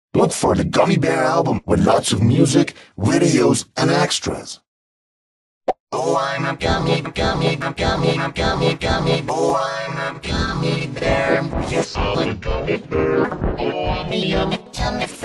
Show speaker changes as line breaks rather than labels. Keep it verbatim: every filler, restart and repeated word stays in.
Look for the Gummy Bear album with lots of music, videos, and extras. Oh, I'm a gummy, gummy, gummy, gummy, gummy. Oh, I'm a gummy bear. Yes, I'm a gummy bear. Oh, I'm a yummy, yummy.